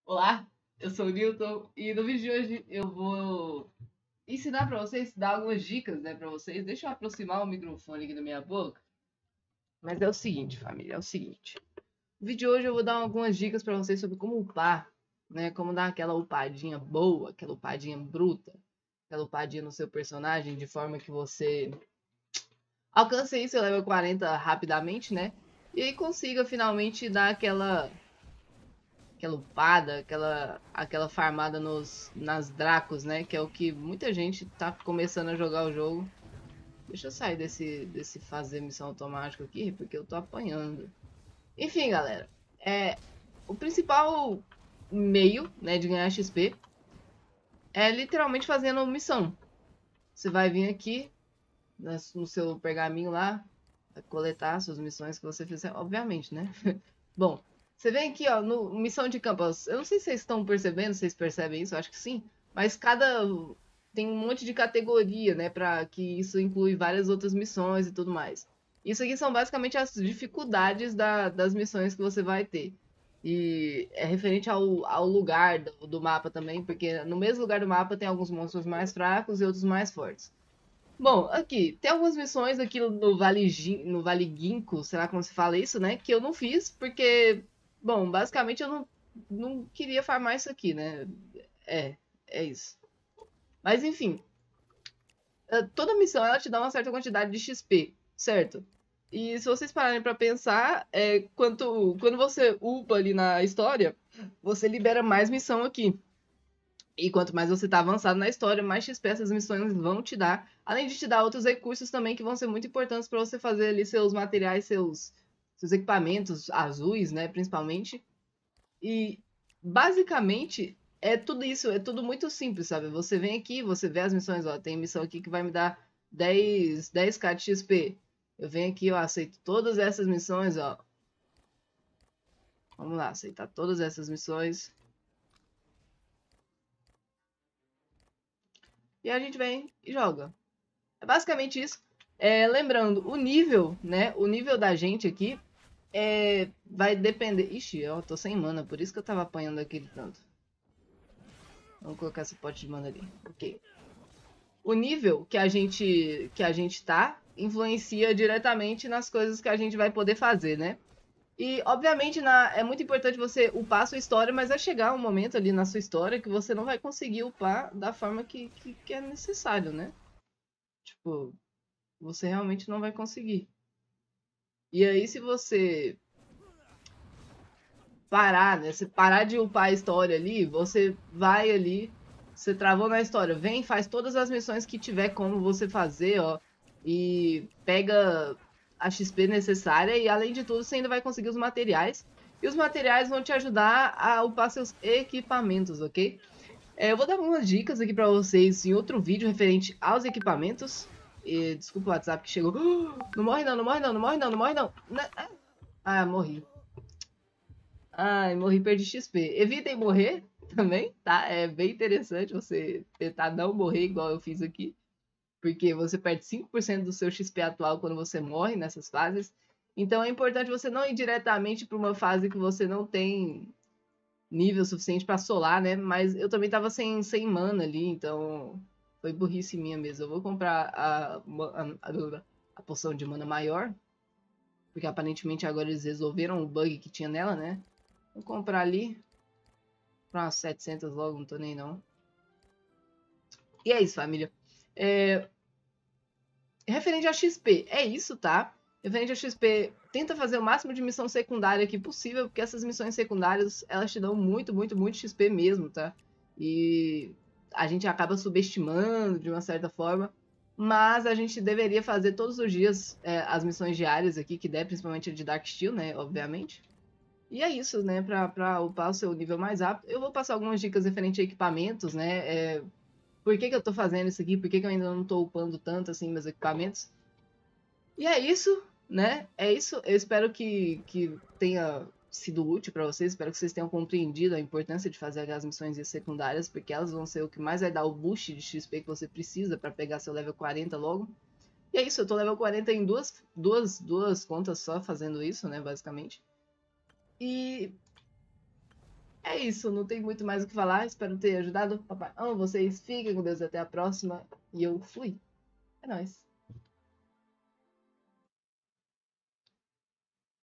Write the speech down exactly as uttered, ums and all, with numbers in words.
Olá, eu sou o Newton e no vídeo de hoje eu vou ensinar para vocês, dar algumas dicas, né, para vocês. Deixa eu aproximar o microfone aqui da minha boca. Mas é o seguinte, família, é o seguinte. No vídeo de hoje eu vou dar algumas dicas para vocês sobre como upar, né, como dar aquela upadinha boa, aquela upadinha bruta, aquela upadinha no seu personagem de forma que você alcance aí seu level quarenta rapidamente, né? E aí consiga finalmente dar aquela aquela upada, aquela, aquela farmada nos, nas Dracos, né? Que é o que muita gente tá começando a jogar o jogo. Deixa eu sair desse, desse fazer missão automática aqui, porque eu tô apanhando. Enfim, galera. É, o principal meio, né, de ganhar X P é literalmente fazendo missão. Você vai vir aqui no seu pergaminho lá, vai coletar suas missões que você fizer, obviamente, né? Bom, você vem aqui, ó, no missão de campo. Eu não sei se vocês estão percebendo, se vocês percebem isso, eu acho que sim. Mas cada tem um monte de categoria, né, para que isso inclui várias outras missões e tudo mais. Isso aqui são basicamente as dificuldades da, das missões que você vai ter. E é referente ao, ao lugar do, do mapa também, porque no mesmo lugar do mapa tem alguns monstros mais fracos e outros mais fortes. Bom, aqui, tem algumas missões aqui no Vale, Gin- no vale Ginkgo, será como se fala isso, né? Que eu não fiz, porque, bom, basicamente eu não, não queria farmar isso aqui, né? É, é isso. Mas enfim, eh, toda missão ela te dá uma certa quantidade de X P, certo? E se vocês pararem pra pensar, é, quanto, quando você upa ali na história, você libera mais missão aqui. E quanto mais você tá avançado na história, mais X P essas missões vão te dar. Além de te dar outros recursos também que vão ser muito importantes para você fazer ali seus materiais, seus, seus equipamentos azuis, né? Principalmente. E basicamente é tudo isso, é tudo muito simples, sabe? Você vem aqui, você vê as missões, ó. Tem missão aqui que vai me dar dez, dez k de X P. Eu venho aqui, eu aceito todas essas missões, ó. Vamos lá, aceitar todas essas missões. E a gente vem e joga. É basicamente isso. É, lembrando, o nível, né? O nível da gente aqui é, vai depender. Ixi, eu tô sem mana, por isso que eu tava apanhando aquele tanto. Vamos colocar esse pote de mana ali. Ok. O nível que a gente que a gente tá influencia diretamente nas coisas que a gente vai poder fazer, né? E, obviamente, na, é muito importante você upar a sua história, mas vai chegar um momento ali na sua história que você não vai conseguir upar da forma que, que, que é necessário, né? Tipo, você realmente não vai conseguir. E aí, se você parar, né? Se parar de upar a história ali, você vai ali, você travou na história, vem, faz todas as missões que tiver como você fazer, ó, e pega a X P necessária e além de tudo, você ainda vai conseguir os materiais. E os materiais vão te ajudar a upar seus equipamentos, ok? É, eu vou dar algumas dicas aqui pra vocês em outro vídeo referente aos equipamentos. E, desculpa o WhatsApp que chegou. Não morre não, não morre não, não morre não, não morre não. Ah, morri. Ai, morri, perdi X P. Evitem morrer também, tá? É bem interessante você tentar não morrer igual eu fiz aqui, porque você perde cinco por cento do seu X P atual quando você morre nessas fases. Então é importante você não ir diretamente para uma fase que você não tem nível suficiente para solar, né? Mas eu também tava sem, sem mana ali, então foi burrice minha mesmo. Eu vou comprar a, a, a, a poção de mana maior, porque aparentemente agora eles resolveram o bug que tinha nela, né? Vou comprar ali para umas setecentas logo, não tô nem não. E é isso, família. É... Referente a X P, é isso, tá? Referente a X P, tenta fazer o máximo de missão secundária aqui possível, porque essas missões secundárias, elas te dão muito, muito, muito X P mesmo, tá? E a gente acaba subestimando de uma certa forma, mas a gente deveria fazer todos os dias é, as missões diárias aqui, que der, principalmente a de Dark Steel, né, obviamente. E é isso, né? Para upar o seu nível mais rápido. Eu vou passar algumas dicas referente a equipamentos, né? É, por que, que eu tô fazendo isso aqui? Por que, que eu ainda não tô upando tanto assim meus equipamentos? E é isso, né? É isso. Eu espero que, que tenha sido útil para vocês. Espero que vocês tenham compreendido a importância de fazer as missões secundárias, porque elas vão ser o que mais vai dar o boost de X P que você precisa para pegar seu level quarenta logo. E é isso, eu tô level quarenta em duas, duas, duas contas só fazendo isso, né? Basicamente. E É isso, não tem muito mais o que falar. Espero ter ajudado. Papai, amo vocês. Fiquem com Deus até a próxima. E eu fui. É nóis.